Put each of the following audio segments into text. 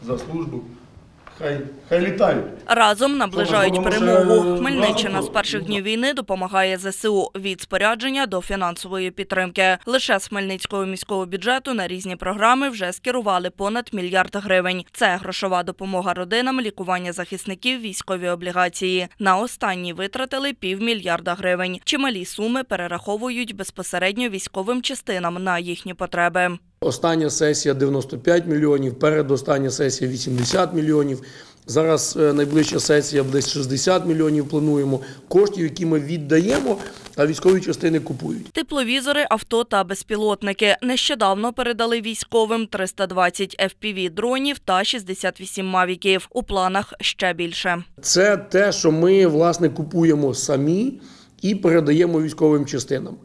за службу. Хай літають. Разом наближають перемогу. Хмельниччина з перших днів війни допомагає ЗСУ від спорядження до фінансової підтримки. Лише з Хмельницького міського бюджету на різні програми вже скерували понад мільярд гривень. Це грошова допомога родинам, лікування захисників, військові облігації. На останні витратили півмільярда гривень. Чималі суми перераховують безпосередньо військовим частинам на їхні потреби. Остання сесія 95 мільйонів, передостання сесія 80 мільйонів. Зараз найближча сесія десь 60 мільйонів плануємо. Коштів, які ми віддаємо, а військові частини купують. Тепловізори, авто та безпілотники. Нещодавно передали військовим 320 FPV-дронів та 68 мавіків. У планах ще більше. Це те, що ми, власне, купуємо самі і передаємо військовим частинам.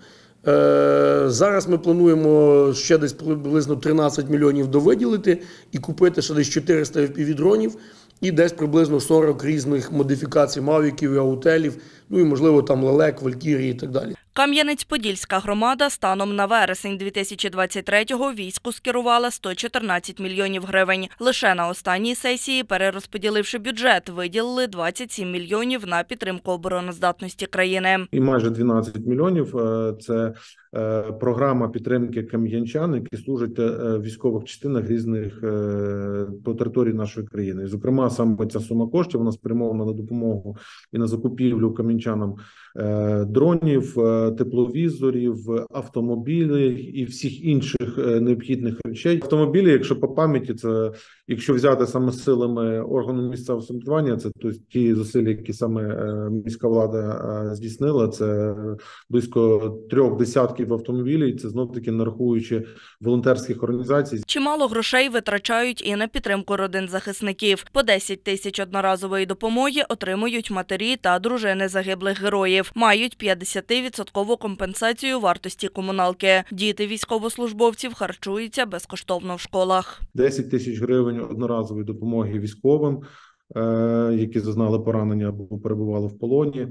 Зараз ми плануємо ще десь приблизно 13 мільйонів довиділити і купити ще десь 400 FPV-дронів і десь приблизно 40 різних модифікацій мавіків і аутелів, ну і, можливо, там лелек, валькірії і так далі. Кам'янець-Подільська громада станом на вересень 2023-го війську скерувала 114 мільйонів гривень. Лише на останній сесії, перерозподіливши бюджет, виділили 27 мільйонів на підтримку обороноздатності країни. І майже 12 мільйонів – це програма підтримки кам'янчан, які служать в військових частинах різних по території нашої країни. І, зокрема, саме ця сума коштів, вона спрямована на допомогу і на закупівлю кам'янчанам дронів, тепловізорів, автомобілів і всіх інших необхідних речей. Автомобілі, якщо по пам'яті, це, якщо взяти саме силами органу місцевого самоврядування, це ті зусилля, які саме міська влада здійснила, це близько 3 десятків автомобілів, це знов-таки не рахуючи волонтерських організацій. Чимало грошей витрачають і на підтримку родин захисників. По 10 тисяч одноразової допомоги отримують матері та дружини загиблих героїв. Мають 50% компенсацію вартості комуналки. Діти військовослужбовців харчуються безкоштовно в школах. 10 тисяч гривень одноразової допомоги військовим, які зазнали поранення або перебували в полоні.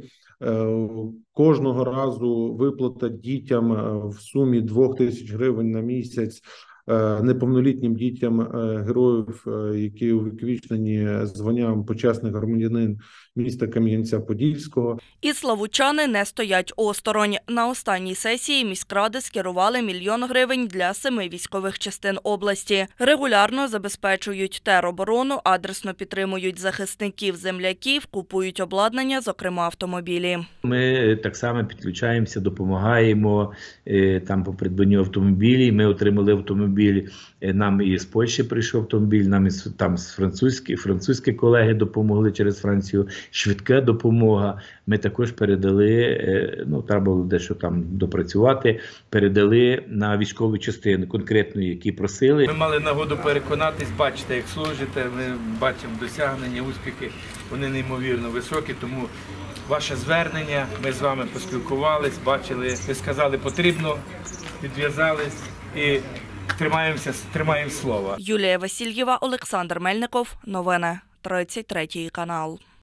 Кожного разу виплата дітям в сумі 2 тисяч гривень на місяць, неповнолітнім дітям героїв, які увіковічнені званням почесний громадянин міста Кам'янця-Подільського. І славутчани не стоять осторонь. На останній сесії міськради скерували 1 мільйон гривень для 7 військових частин області. Регулярно забезпечують тероборону, адресно підтримують захисників, земляків, купують обладнання, зокрема автомобілі. Ми так само підключаємося, допомагаємо там по придбанню автомобілів. Ми отримали автомобіль. Нам і з Польщі прийшов автомобіль, нам і там з французькі колеги допомогли через Францію, швидка допомога. Ми також передали, ну треба було дещо там допрацювати, передали на військову частину конкретну, які просили. Ми мали нагоду переконатись, бачите, як служите, ми бачимо досягнення, успіхи, вони неймовірно високі, тому ваше звернення, ми з вами поспілкувались, бачили, ви сказали потрібно, відв'язались і тримаємо слово. Юлія Васильєва, Олександр Мельников. Новини. 33 канал.